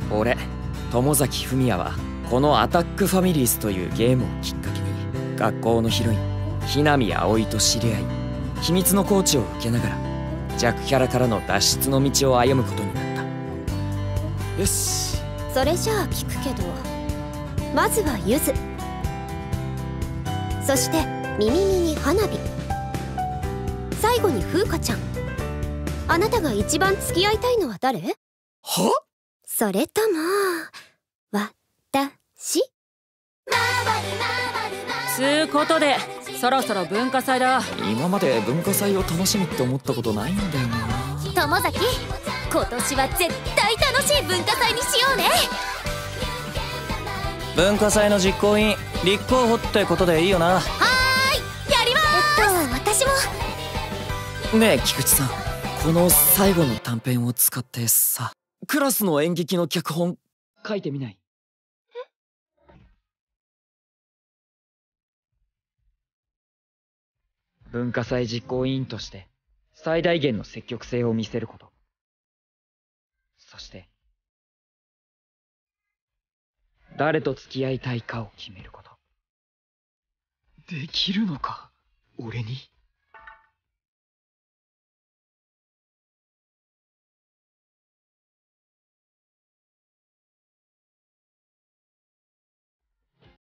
俺友崎文也はこのアタックファミリーズというゲームをきっかけに学校のヒロイン日波葵と知り合い、秘密のコーチを受けながら弱キャラからの脱出の道を歩むことになった。よし、 それじゃあ聞くけど、まずはゆず、そしてみみみに花火、最後に風花ちゃん。あなたが一番付き合いたいのは誰？ は？ それとも私？ つうことでそろそろ文化祭だ。 今まで文化祭を楽しみって思ったことないんだよな。 友崎、今年は絶対楽しい文化祭にしようね。 文化祭の実行委員立候補ってことでいいよな。 はーい、やりまーす。私も。 ねえ菊池さん、この最後の短編を使ってさ、クラスの演劇の脚本書いてみない？文化祭実行委員として最大限の積極性を見せること、そして誰と付き合いたいかを決めること。できるのか、俺に。